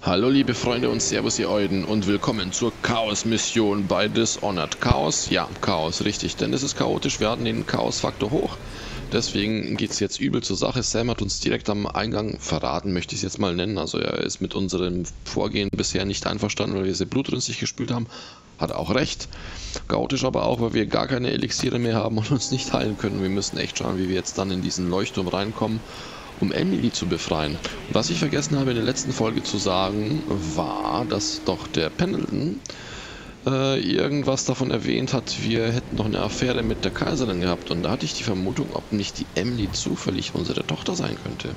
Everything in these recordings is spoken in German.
Hallo liebe Freunde und Servus ihr Euden und willkommen zur Chaos-Mission bei Dishonored. Chaos? Ja, Chaos, richtig, denn es ist chaotisch, wir hatten den Chaos-Faktor hoch. Deswegen geht es jetzt übel zur Sache. Sam hat uns direkt am Eingang verraten, möchte ich es jetzt mal nennen. Also er ist mit unserem Vorgehen bisher nicht einverstanden, weil wir sehr blutrünstig gespielt haben. Hat auch recht. Chaotisch aber auch, weil wir gar keine Elixiere mehr haben und uns nicht heilen können. Wir müssen echt schauen, wie wir jetzt dann in diesen Leuchtturm reinkommen, um Emily zu befreien. Was ich vergessen habe in der letzten Folge zu sagen, war, dass doch der Pendleton irgendwas davon erwähnt hat, wir hätten noch eine Affäre mit der Kaiserin gehabt. Und da hatte ich die Vermutung, ob nicht die Emily zufällig unsere Tochter sein könnte.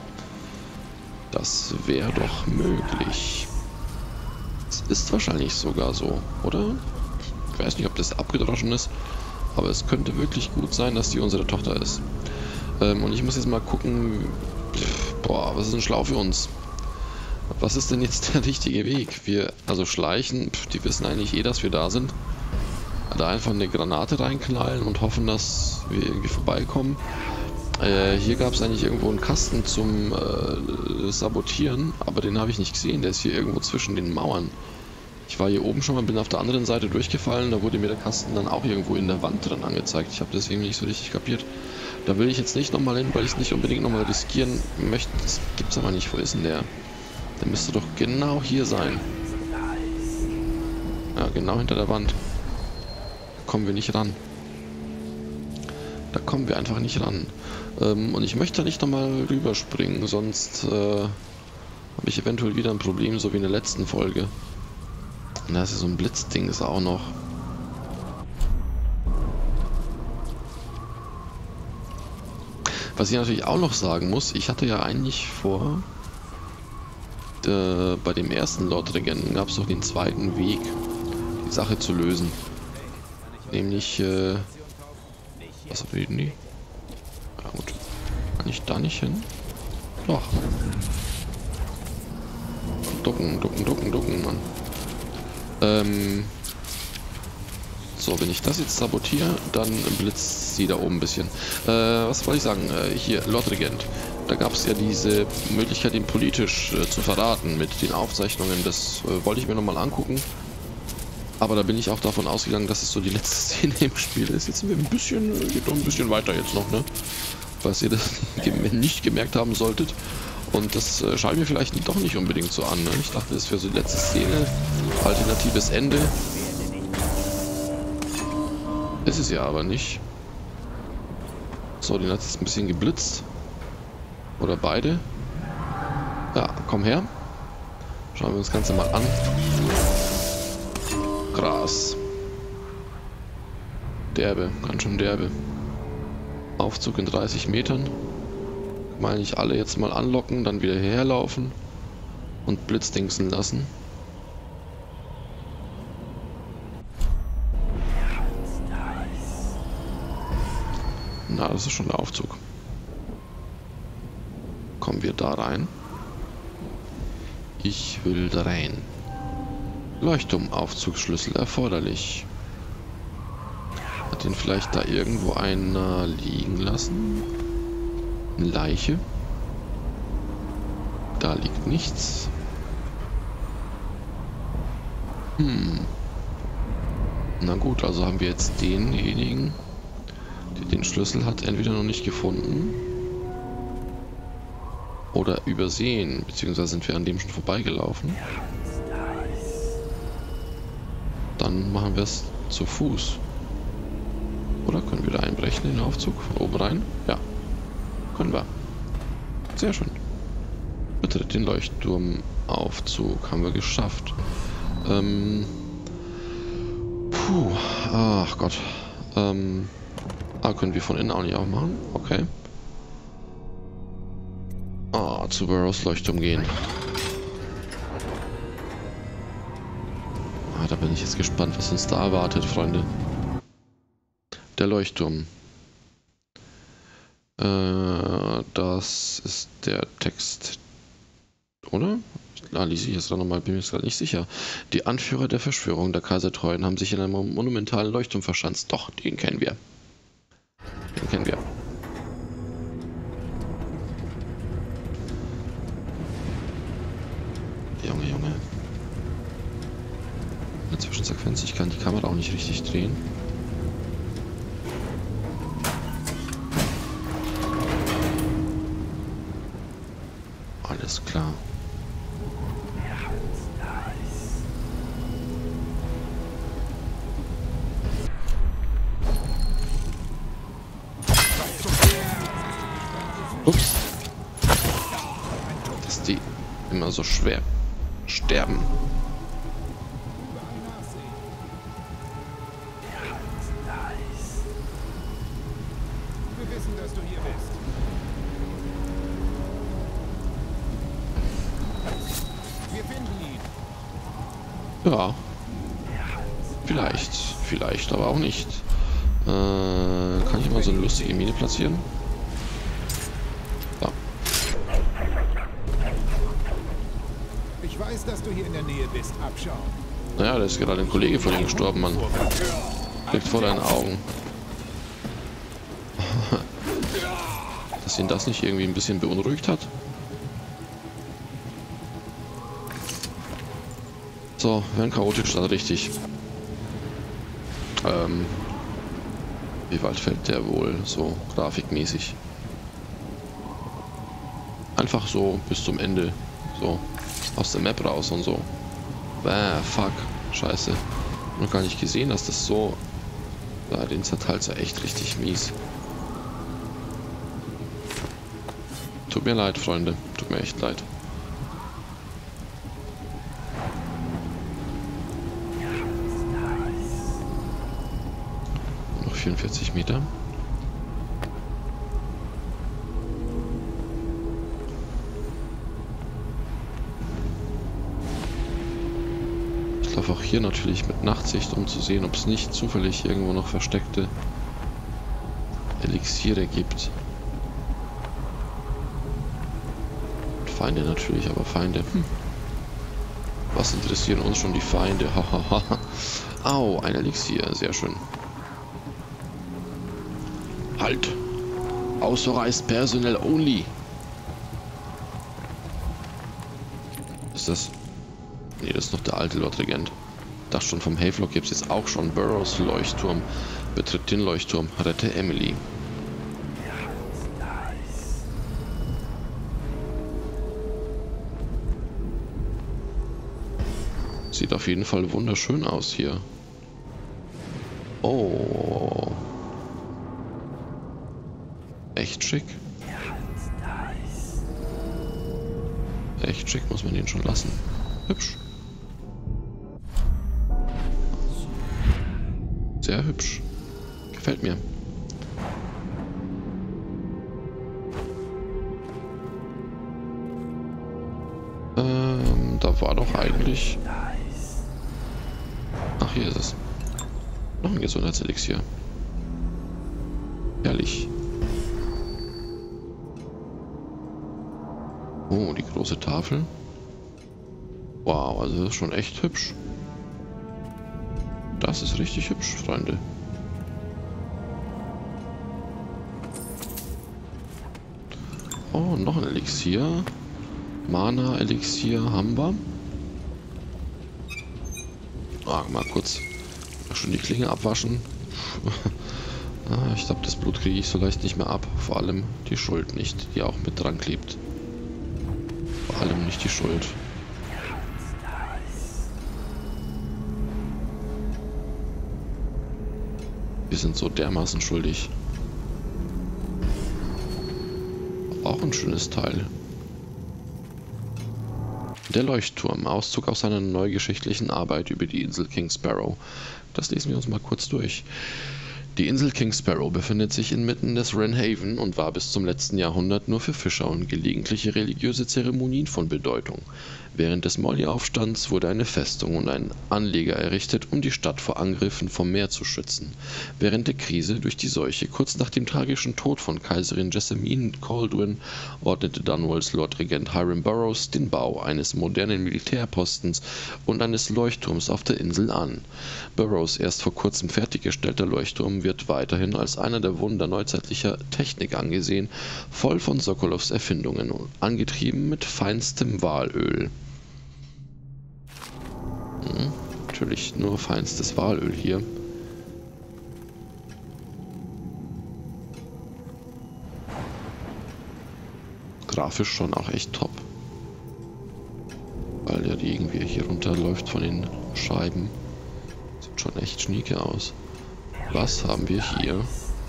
Das wäre doch möglich. Es ist wahrscheinlich sogar so, oder? Ich weiß nicht, ob das abgedroschen ist, aber es könnte wirklich gut sein, dass die unsere Tochter ist. Und ich muss jetzt mal gucken, boah, was ist denn schlau für uns? Was ist denn jetzt der richtige Weg? Also schleichen, die wissen eigentlich eh, dass wir da sind. Da einfach eine Granate reinknallen und hoffen, dass wir irgendwie vorbeikommen. Hier gab es eigentlich irgendwo einen Kasten zum Sabotieren, aber den habe ich nicht gesehen. Der ist hier irgendwo zwischen den Mauern. Ich war hier oben schon mal, bin auf der anderen Seite durchgefallen, da wurde mir der Kasten dann auch irgendwo in der Wand drin angezeigt. Ich habe das irgendwie nicht so richtig kapiert. Da will ich jetzt nicht nochmal hin, weil ich es nicht unbedingt nochmal riskieren möchte. Das gibt's aber nicht. Wo ist denn der? Der müsste doch genau hier sein. Ja, genau hinter der Wand. Da kommen wir nicht ran. Da kommen wir einfach nicht ran. Und ich möchte da nicht nochmal rüberspringen, sonst habe ich eventuell wieder ein Problem, so wie in der letzten Folge. Und da ist ja so ein Blitzding, ist auch noch. Was ich natürlich auch noch sagen muss, ich hatte ja eigentlich vor, bei dem ersten Lord-Regenten gab es doch den zweiten Weg, die Sache zu lösen. Nämlich, was reden die? Ja gut, kann ich da nicht hin? Doch. Ducken, ducken, ducken, ducken, Mann. So, wenn ich das jetzt sabotiere, dann blitzt sie da oben ein bisschen. Was wollte ich sagen? Hier, Lord Regent. Da gab es ja diese Möglichkeit, ihn politisch zu verraten mit den Aufzeichnungen. Das wollte ich mir nochmal angucken. Aber da bin ich auch davon ausgegangen, dass es so die letzte Szene im Spiel ist. Jetzt sind wir geht doch ein bisschen weiter jetzt noch, ne? Was ihr das nicht gemerkt haben solltet. Und das schaue ich mir vielleicht doch nicht unbedingt so an, ne? Ich dachte, das wäre so die letzte Szene. Alternatives Ende. Ist es ja aber nicht. So, den hat es ein bisschen geblitzt. Oder beide. Ja, komm her. Schauen wir uns das Ganze mal an. Krass. Derbe, ganz schön derbe. Aufzug in 30 Metern. Kann man eigentlich alle jetzt mal anlocken, dann wieder herlaufen und blitzdingsen lassen. Na, das ist schon der Aufzug. Kommen wir da rein? Ich will da rein. Leuchtturmaufzugsschlüssel erforderlich. Hat den vielleicht da irgendwo einer liegen lassen? Eine Leiche? Da liegt nichts. Na gut, also haben wir jetzt denjenigen, der den Schlüssel hat, entweder noch nicht gefunden oder übersehen, beziehungsweise sind wir an dem schon vorbeigelaufen. Dann machen wir es zu Fuß. Oder können wir da einbrechen in den Aufzug? Von oben rein? Ja. Können wir. Sehr schön. Betritt den Leuchtturmaufzug. Haben wir geschafft. Ach Gott. Können wir von innen auch nicht aufmachen? Okay. Zu Burrows Leuchtturm gehen. Da bin ich jetzt gespannt, was uns da erwartet, Freunde. Der Leuchtturm. Das ist der Text. Oder? Lese ich jetzt nochmal, bin mir jetzt gerade nicht sicher. Die Anführer der Verschwörung der Kaisertreuen haben sich in einem monumentalen Leuchtturm verschanzt. Doch, den kennen wir. Den kennen wir. Junge, Zwischensequenz. Ich kann die Kamera auch nicht richtig drehen. Alles klar. Ups. Dass die immer so schwer sterben. Wir wissen, dass du hier bist. Wir finden ihn. Ja. Vielleicht. Vielleicht aber auch nicht. Kann ich mal so eine lustige Mine platzieren? Ja. Ich weiß, dass du hier in der Nähe bist. Abschau. Naja, da ist gerade ein Kollege von ihm gestorben, Mann. Liegt vor deinen Augen. Dass ihn das nicht irgendwie ein bisschen beunruhigt hat. So, werden chaotisch dann richtig. Wie weit fällt der wohl so grafikmäßig? Einfach so bis zum Ende. So. Aus der Map raus und so. Fuck. Scheiße. Noch gar nicht gesehen, dass das so. Ja, den zerteilt ja echt richtig mies. Tut mir leid, Freunde. Tut mir echt leid. Noch 44 Meter. Ich laufe auch hier natürlich mit Nachtsicht, um zu sehen, ob es nicht zufällig irgendwo noch versteckte Elixiere gibt. Und Feinde natürlich, aber Feinde. Was interessieren uns schon die Feinde? Hahaha. Au, ein Elixier, sehr schön. Halt! Authorized Personnel only! Ist das? Nee, das ist noch der alte Lord Regent. Das schon vom Havelock gibt es jetzt auch schon. Burrows Leuchtturm. Betritt den Leuchtturm. Rette Emily. Sieht auf jeden Fall wunderschön aus hier. Oh. Echt schick. Echt schick, muss man den schon lassen. Hübsch. Sehr hübsch. Gefällt mir. Da war doch eigentlich... Ach, hier ist es. Noch ein Gesundheitselixier. Herrlich. Oh, die große Tafel. Wow, also das ist schon echt hübsch. Das ist richtig hübsch, Freunde. Oh, noch ein Elixier. Mana-Elixier haben wir. Mal kurz schon die Klinge abwaschen. Ich glaube, das Blut kriege ich so leicht nicht mehr ab. Vor allem die Schuld nicht, die auch mit dran klebt. Vor allem nicht die Schuld. Wir sind so dermaßen schuldig. Auch ein schönes Teil. Der Leuchtturm. Auszug aus seiner neugeschichtlichen Arbeit über die Insel King Sparrow. Das lesen wir uns mal kurz durch. Die Insel King Sparrow befindet sich inmitten des Wrenhaven und war bis zum letzten Jahrhundert nur für Fischer und gelegentliche religiöse Zeremonien von Bedeutung. Während des Molly-Aufstands wurde eine Festung und ein Anleger errichtet, um die Stadt vor Angriffen vom Meer zu schützen. Während der Krise durch die Seuche kurz nach dem tragischen Tod von Kaiserin Jessamine Caldwin ordnete Dunwalls Lord Regent Hiram Burrows den Bau eines modernen Militärpostens und eines Leuchtturms auf der Insel an. Burrows erst vor kurzem fertiggestellter Leuchtturm wird weiterhin als einer der Wunder neuzeitlicher Technik angesehen, voll von Sokolows Erfindungen und angetrieben mit feinstem Walöl. natürlich nur feinstes Walöl hier. Grafisch schon auch echt top. Weil der Regen, wie er hier runterläuft von den Scheiben. Sieht schon echt schnieke aus. Was haben wir hier?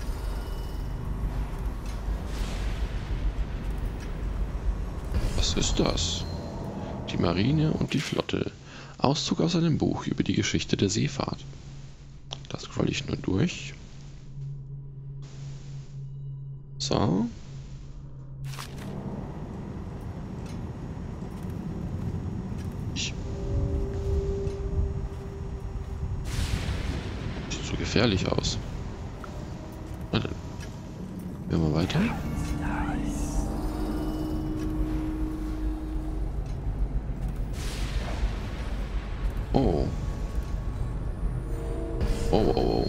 Was ist das? Die Marine und die Flotte. Auszug aus einem Buch über die Geschichte der Seefahrt. Das scroll ich nur durch. So. Sieht so gefährlich aus. Warte. Gehen wir weiter. Oh. Oh, oh, oh.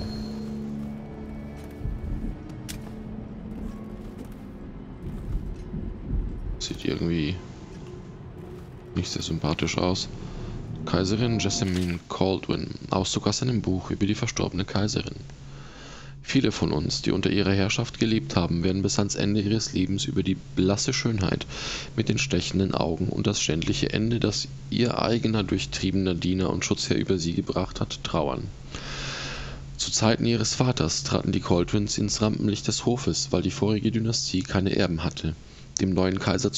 Sieht irgendwie nicht sehr sympathisch aus. Kaiserin Jessamine Caldwin, Auszug aus einem Buch über die verstorbene Kaiserin. Viele von uns, die unter ihrer Herrschaft gelebt haben, werden bis ans Ende ihres Lebens über die blasse Schönheit mit den stechenden Augen und das schändliche Ende, das ihr eigener durchtriebener Diener und Schutzherr über sie gebracht hat, trauern. Zu Zeiten ihres Vaters traten die Caldwins ins Rampenlicht des Hofes, weil die vorige Dynastie keine Erben hatte. Dem neuen Kaiser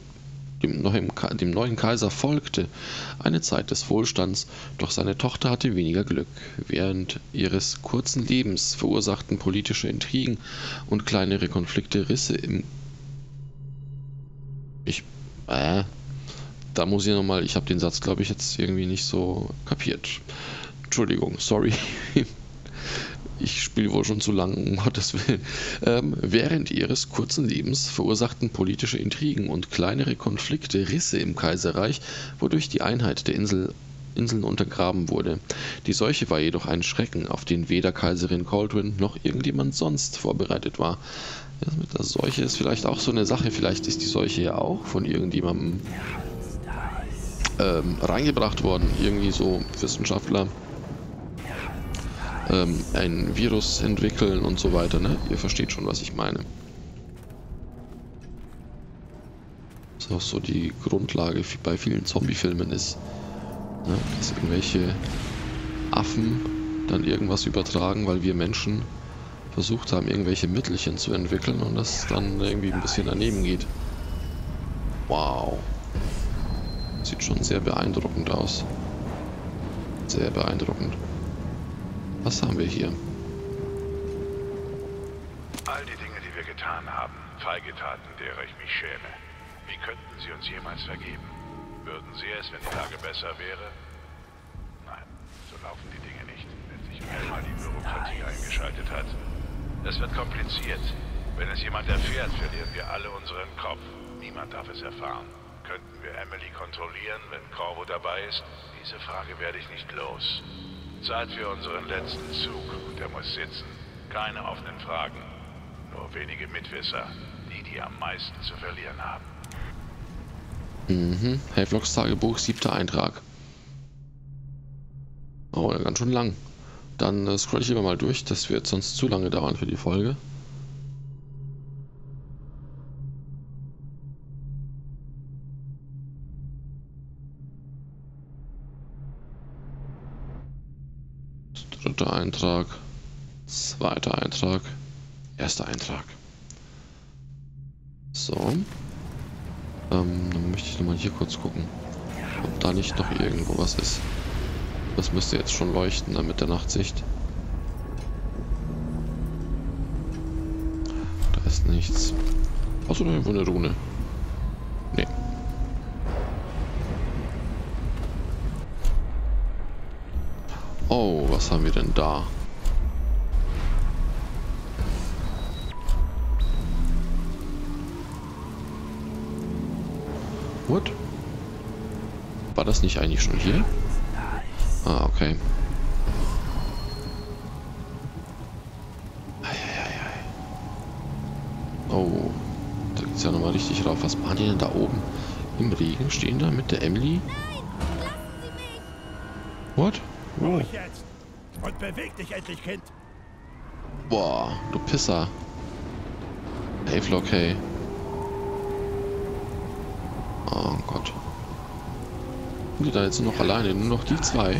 folgte eine Zeit des Wohlstands, doch seine Tochter hatte weniger Glück. Während ihres kurzen Lebens verursachten politische Intrigen und kleinere Konflikte Risse im... Da muss ich nochmal... Ich habe den Satz, glaube ich, jetzt irgendwie nicht so kapiert. Entschuldigung, sorry. Ich spiele wohl schon zu lang, um Gottes Willen. Während ihres kurzen Lebens verursachten politische Intrigen und kleinere Konflikte Risse im Kaiserreich, wodurch die Einheit der Inseln untergraben wurde. Die Seuche war jedoch ein Schrecken, auf den weder Kaiserin Caldwin noch irgendjemand sonst vorbereitet war. Ja, mit der Seuche ist vielleicht auch so eine Sache. Vielleicht ist die Seuche ja auch von irgendjemandem reingebracht worden. Irgendwie so Wissenschaftler. Ein Virus entwickeln und so weiter, ne? Ihr versteht schon, was ich meine. Was auch so die Grundlage bei vielen Zombie-Filmen ist. Ne? Dass irgendwelche Affen dann irgendwas übertragen, weil wir Menschen versucht haben, irgendwelche Mittelchen zu entwickeln und das dann irgendwie ein bisschen daneben geht. Wow. Sieht schon sehr beeindruckend aus. Sehr beeindruckend. Was haben wir hier? All die Dinge, die wir getan haben, feige Taten, derer ich mich schäme. Wie könnten sie uns jemals vergeben? Würden sie es, wenn die Lage besser wäre? Nein, so laufen die Dinge nicht, wenn sich einmal die Bürokratie eingeschaltet hat. Es wird kompliziert. Wenn es jemand erfährt, verlieren wir alle unseren Kopf. Niemand darf es erfahren. Könnten wir Emily kontrollieren, wenn Corvo dabei ist? Diese Frage werde ich nicht los. Zeit für unseren letzten Zug. Der muss sitzen. Keine offenen Fragen. Nur wenige Mitwisser. Die am meisten zu verlieren haben. Havelocks Tagebuch, 7. Eintrag. Oh, ganz schön lang. Dann scroll ich lieber mal durch. Das wird sonst zu lange dauern für die Folge. Dritter Eintrag, 2. Eintrag, 1. Eintrag. So. Dann möchte ich nochmal hier kurz gucken, ob da nicht noch irgendwo was ist. Das müsste jetzt schon leuchten, dann mit der Nachtsicht. Da ist nichts. Außer irgendwo eine Rune. Nee. Oh, was haben wir denn da? What? War das nicht eigentlich schon hier? Ah, okay. Oh, da geht's ja nochmal richtig rauf. Was machen die denn da oben? Im Regen stehen da mit der Emily? What? Ruhig jetzt! Und beweg dich endlich, Kind! Boah, du Pisser. Havelock, hey. Oh Gott. Sind die da jetzt noch alleine? Nur noch die zwei?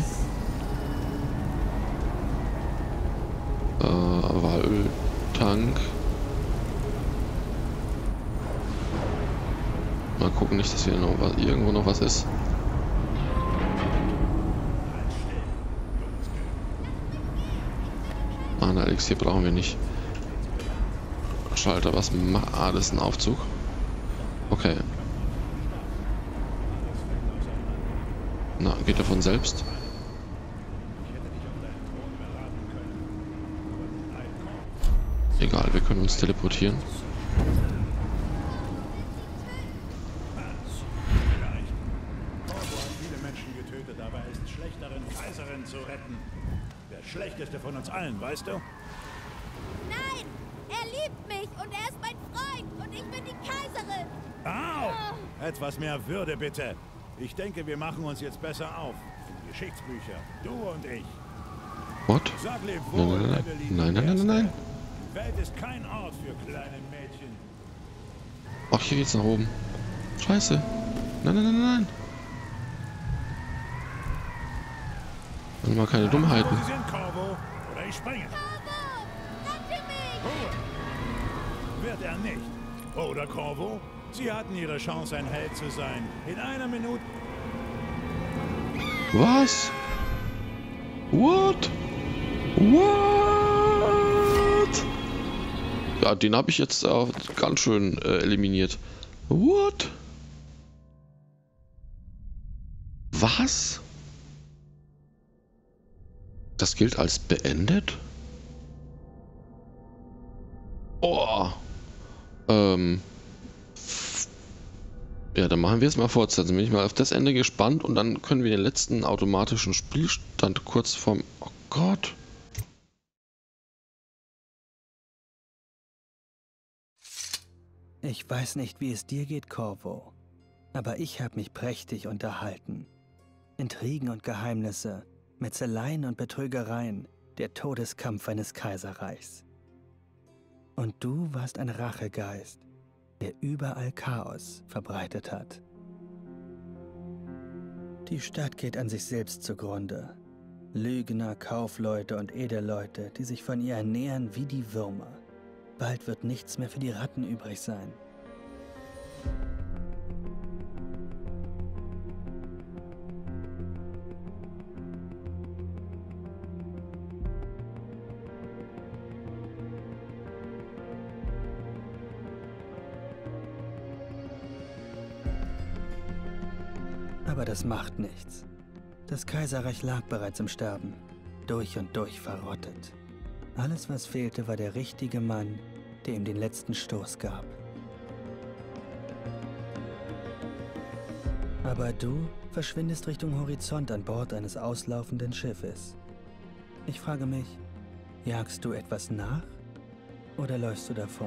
Öltank. Mal gucken, nicht, dass hier noch was, irgendwo noch was ist. Elixier brauchen wir nicht. Schalter, was macht? Ah, das ist ein Aufzug. Okay. Na, geht er von selbst? Egal, wir können uns teleportieren. Viele Menschen getötet, aber er ist schlecht darin, Kaiserin zu retten. Der schlechteste von uns allen, weißt du? Nein! Er liebt mich und er ist mein Freund und ich bin die Kaiserin! Au! Etwas mehr Würde, bitte. Ich denke, wir machen uns jetzt besser auf. In Geschichtsbücher. Du und ich. What? Sag leb wohl, Nein, nein, nein, nein, nein. Die Welt ist kein Ort für kleine Mädchen. Ach, hier geht's nach oben. Scheiße. Nein, nein, nein, nein. Und mal keine Dummheiten. Sie sind Corvo, oder ich springe. Corvo! Rette mich! Ruhe! Wird er nicht. Oder Corvo? Sie hatten ihre Chance, ein Held zu sein. In einer Minute... Was? What? What? Ja, den habe ich jetzt ganz schön eliminiert. What? Was? Das gilt als beendet? Oh. Ja, dann machen wir es mal fortsetzen. Bin ich mal auf das Ende gespannt und dann können wir den letzten automatischen Spielstand kurz vorm... Oh Gott. Ich weiß nicht, wie es dir geht, Corvo, aber ich habe mich prächtig unterhalten. Intrigen und Geheimnisse, Metzeleien und Betrügereien, der Todeskampf eines Kaiserreichs. Und du warst ein Rachegeist, der überall Chaos verbreitet hat. Die Stadt geht an sich selbst zugrunde. Lügner, Kaufleute und Edelleute, die sich von ihr ernähren wie die Würmer. Bald wird nichts mehr für die Ratten übrig sein. Aber das macht nichts. Das Kaiserreich lag bereits im Sterben, durch und durch verrottet. Alles, was fehlte, war der richtige Mann, der ihm den letzten Stoß gab. Aber du verschwindest Richtung Horizont an Bord eines auslaufenden Schiffes. Ich frage mich, jagst du etwas nach oder läufst du davon?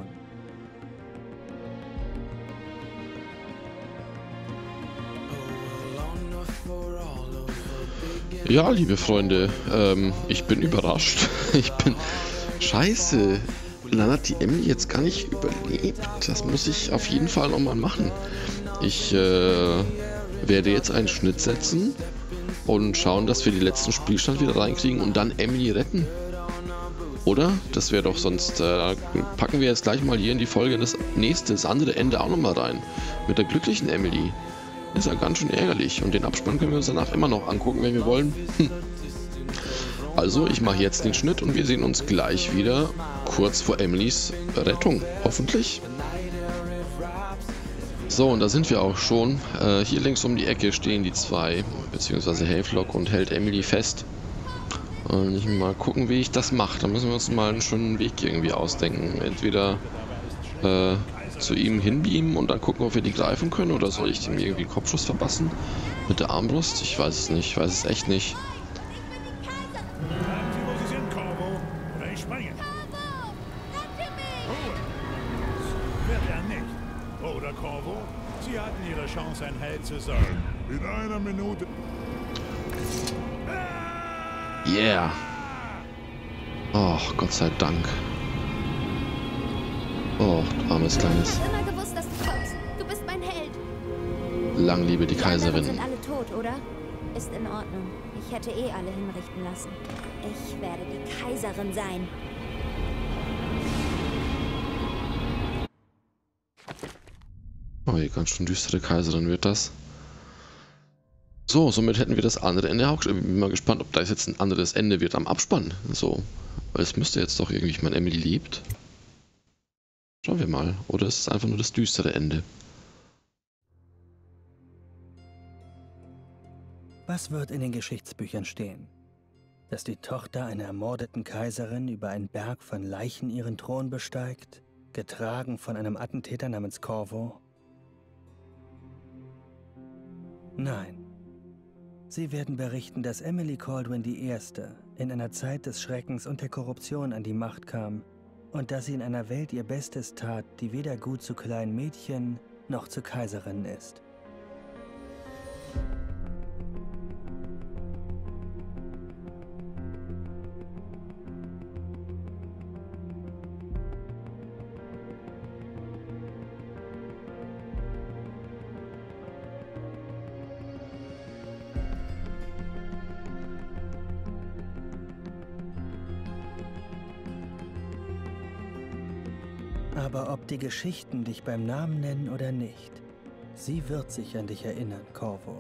Ja, liebe Freunde, ich bin überrascht. Ich bin... Scheiße. Dann hat die Emily jetzt gar nicht überlebt. Das muss ich auf jeden Fall nochmal machen. Ich werde jetzt einen Schnitt setzen und schauen, dass wir den letzten Spielstand wieder reinkriegen und dann Emily retten. Oder? Das wäre doch sonst... packen wir jetzt gleich mal hier in die Folge das andere Ende auch nochmal rein. Mit der glücklichen Emily. Ist ja ganz schön ärgerlich. Und den Abspann können wir uns danach immer noch angucken, wenn wir wollen. Also, ich mache jetzt den Schnitt und wir sehen uns gleich wieder kurz vor Emilys Rettung. Hoffentlich. So, und da sind wir auch schon. Hier links um die Ecke stehen die zwei, beziehungsweise Havelock, und hält Emily fest. Und ich mal gucken, wie ich das mache. Da müssen wir uns mal einen schönen Weg irgendwie ausdenken. Entweder zu ihm hinbeamen und dann gucken, ob wir die greifen können, oder soll ich dem irgendwie einen Kopfschuss verpassen mit der Armbrust? Ich weiß es nicht, ich weiß es echt nicht. Bleiben Sie, wo Sie sind, Corvo, oder ich springe. Corvo! Rette mich! Ruhe! Wird er nicht. Oder Corvo? Sie hatten ihre Chance, ein Held zu sein. In einer Minute... Yeah. Oh, Gott sei Dank. Oh, du armes Kleines. Ich hab immer gewusst, dass du kommst. Du bist mein Held. Lang lebe die Die anderen Kaiserin. sind alle tot, oder? Ist in Ordnung. Ich hätte eh alle hinrichten lassen. Ich werde die Kaiserin sein. Oh, die ganz schön düstere Kaiserin wird das. So, somit hätten wir das andere Ende auch. Ich bin mal gespannt, ob das jetzt ein anderes Ende wird am Abspann. So, weil es müsste jetzt doch irgendwie, ich meine, Emily lebt. Schauen wir mal. Oder ist es einfach nur das düstere Ende? Was wird in den Geschichtsbüchern stehen? Dass die Tochter einer ermordeten Kaiserin über einen Berg von Leichen ihren Thron besteigt, getragen von einem Attentäter namens Corvo? Nein. Sie werden berichten, dass Emily Kaldwin I. in einer Zeit des Schreckens und der Korruption an die Macht kam und dass sie in einer Welt ihr Bestes tat, die weder gut zu kleinen Mädchen noch zu Kaiserinnen ist. Aber ob die Geschichten dich beim Namen nennen oder nicht, sie wird sich an dich erinnern, Corvo.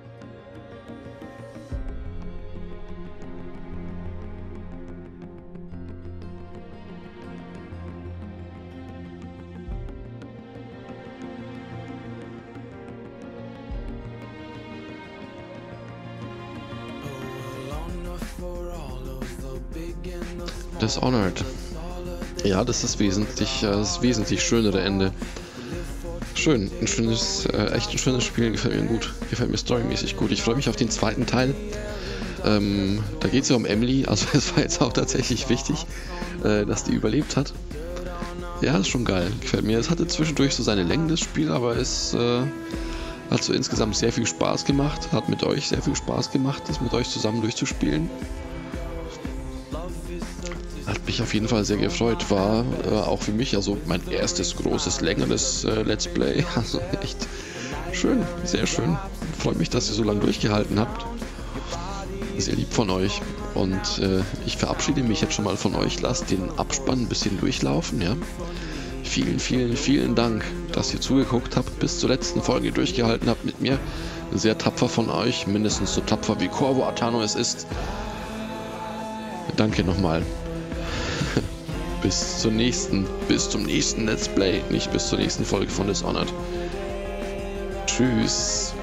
Dishonored. Ja, das ist das wesentlich schönere Ende. Schön, ein schönes, echt ein schönes Spiel, gefällt mir gut. Gefällt mir storymäßig gut. Ich freue mich auf den zweiten Teil. Da geht es ja um Emily, also es war jetzt auch tatsächlich wichtig, dass die überlebt hat. Ja, ist schon geil, gefällt mir. Es hatte zwischendurch so seine Längen, das Spiel, aber es hat so insgesamt sehr viel Spaß gemacht. Hat mit euch sehr viel Spaß gemacht, das mit euch zusammen durchzuspielen. Hat mich auf jeden Fall sehr gefreut, war auch für mich also mein erstes großes, längeres Let's Play. Also echt schön, sehr schön. Freut mich, dass ihr so lange durchgehalten habt. Sehr lieb von euch. Und ich verabschiede mich jetzt schon mal von euch. Lasst den Abspann ein bisschen durchlaufen, ja. Vielen, vielen, vielen Dank, dass ihr zugeguckt habt, bis zur letzten Folge durchgehalten habt mit mir. Sehr tapfer von euch, mindestens so tapfer wie Corvo Attano es ist. Danke nochmal. Bis zum nächsten Let's Play, nicht bis zur nächsten Folge von Dishonored. Tschüss.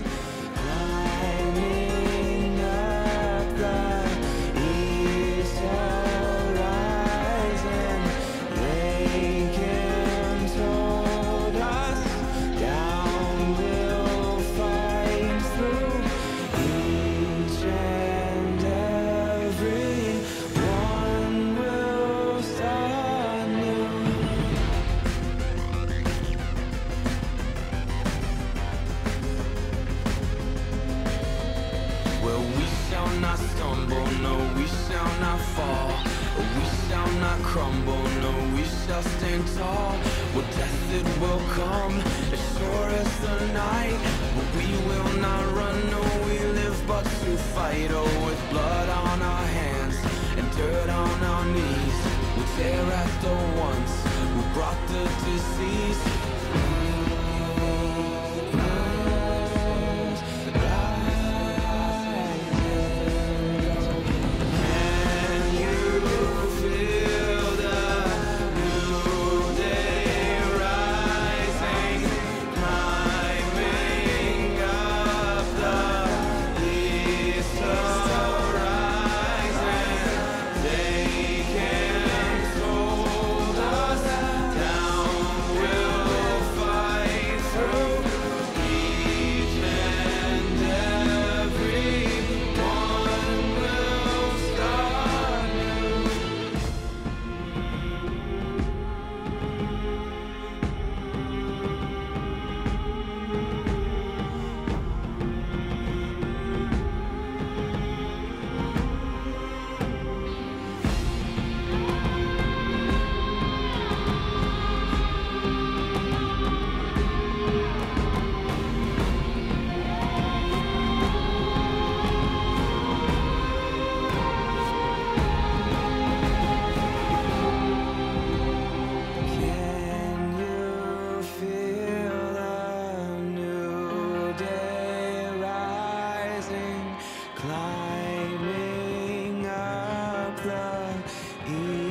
Crumble, no, we shall stand tall. Well, death it will come, as sure as the night. But we will not run, no, we live but to fight. Oh, with blood on our hands and dirt on our knees, we tear at the ones who brought the disease. Fight. ear.